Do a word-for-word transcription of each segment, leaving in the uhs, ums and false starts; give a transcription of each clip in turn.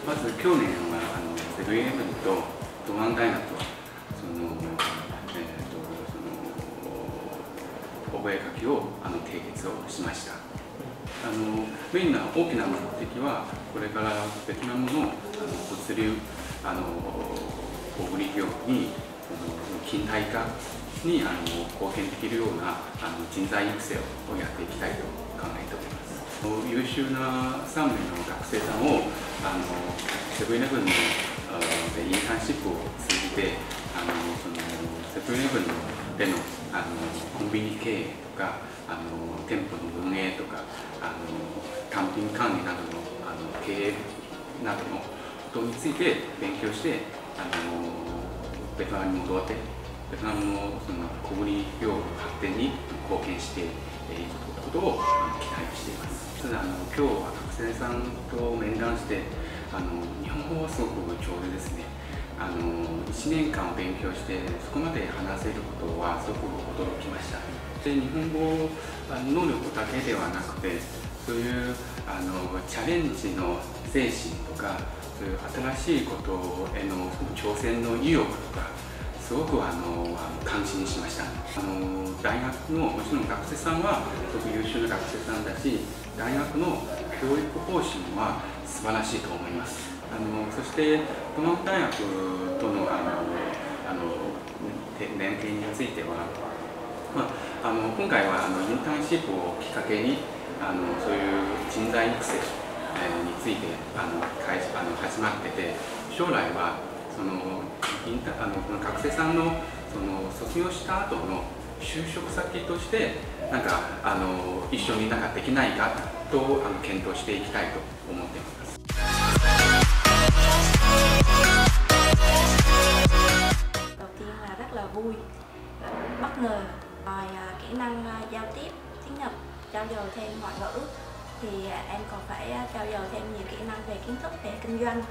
まず去年はあのセブンイレブンと東亜大学はその、えー、とその覚書をあの締結をしました。あのメインな大きな目的はこれからベトナムのあの物流あの小売業に近代化にあの貢献できるようなあの人材育成をやっていきたいと考えております。優秀なさんめいの学生さんをあのセブンイレブンのインターンシップを通じてあのそのセブンイレブンでのあのコンビニ経営とかあの店舗の運営とかあの単品管理などのあの経営などのことについて勉強してあのベトナムに戻ってベトナムのその小売業の発展に貢献していくことを期待しています。ただあの今日は学生さんと面談してあの日本語はすごく上手ですね。あのいちねんかん勉強してそこまで話せることはすごく驚きました。で日本語能力だけではなくてそういうあのチャレンジの精神とかそういう新しいことへの挑戦の意欲とかすごくあの感心しました。あの大学のもちろん学生さんはすごく優秀な学生さんだし大学の教育方針は素晴らしいと思います。あのそして東亜大学とのあのあの連携については、まあ、あの今回はあのインターンシップをきっかけにあのそういう人材育成についてあの開始あの始まってて将来はそのインタあの学生さんのその卒業した後の就職先としてなんかあの一緒になんかできないかとあの検討していきたいと思っています。 Đầu tiên là rất là vui, bất ngờ. Ngoài kỹ năng giao tiếp, tiếng Nhật, trau dồi thêm ngoại ngữ thì em còn phải trau dồi thêm nhiều kỹ năng về kiến thức về kinh doanh,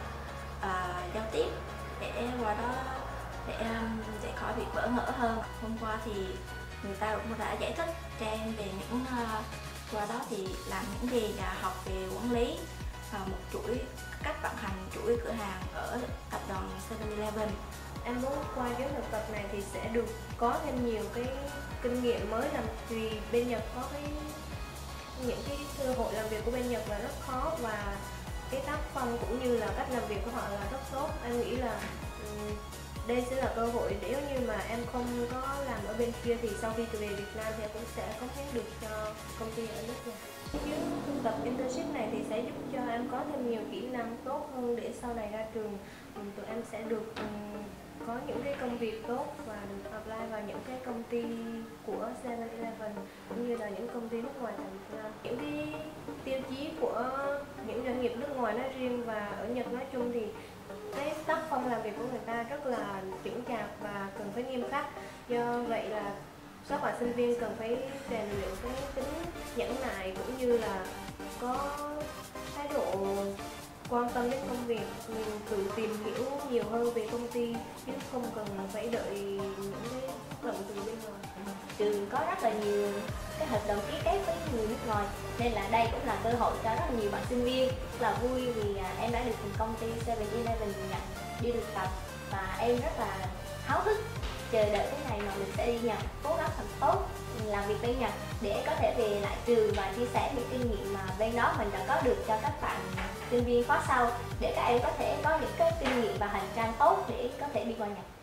uh, giao tiếp để qua đó để để khỏi bị bỡ ngỡ hơn. Hôm qua thì người ta cũng đã giải thích cho em về những uh, qua đó thì làm những gì, là học về quản lý uh, một chuỗi cách vận hành chuỗi cửa hàng ở tập đoàn seven eleven. Em muốn qua chuyến thực tập này thì sẽ được có thêm nhiều cái kinh nghiệm mới, làm vì bên Nhật có cái những cái cơ hội làm việc của bên Nhật là rất khó và cái tác phong cũng như là cách làm việc của họ là rất tốt. Em nghĩ là um, đây sẽ là cơ hội nếu như mà em không có làm ở bên kia thì sau khi trở về Việt Nam thì em cũng sẽ cống hiến được cho công ty ở nước ngoài. Chuyến thực tập internship này thì sẽ giúp cho em có thêm nhiều kỹ năng tốt hơn để sau này ra trường um, tụi em sẽ được um, có những cái công việc tốt và được apply vào những cái công ty của seven eleven cũng như là những công ty nước ngoài tại Việt Nam. Những cái tiêu chí của những doanh nghiệp nước ngoài nói riêng và ở Nhật nói chung thì cái tác phong làm việc của người ta rất là chững chạc và cần phải nghiêm khắc. Do vậy là các bạn sinh viên cần phải rèn luyện cái tính nhẫn nại cũng như là có thái độ quan tâm đến công việc, mình tự tìm hiểu nhiều hơn về công ty chứ không cần phải đợi những cái lệnh từ bên ngoài. Trường có rất là nhiều cái hợp đồng ký kết với người nước ngoài nên là đây cũng là cơ hội cho rất là nhiều bạn sinh viên. Rất là vui vì em đã được công ty seven eleven Nhật đi thực tập và em rất là háo hức chờ đợi cái ngày mà mình sẽ đi Nhật, cố gắng thật tốt làm việc bên Nhật để có thể về lại trường và chia sẻ những kinh nghiệm mà bên đó mình đã có được cho các bạn sinh viên khóa sau để các em có thể có những cái kinh nghiệm và hành trang tốt để có thể đi qua Nhật.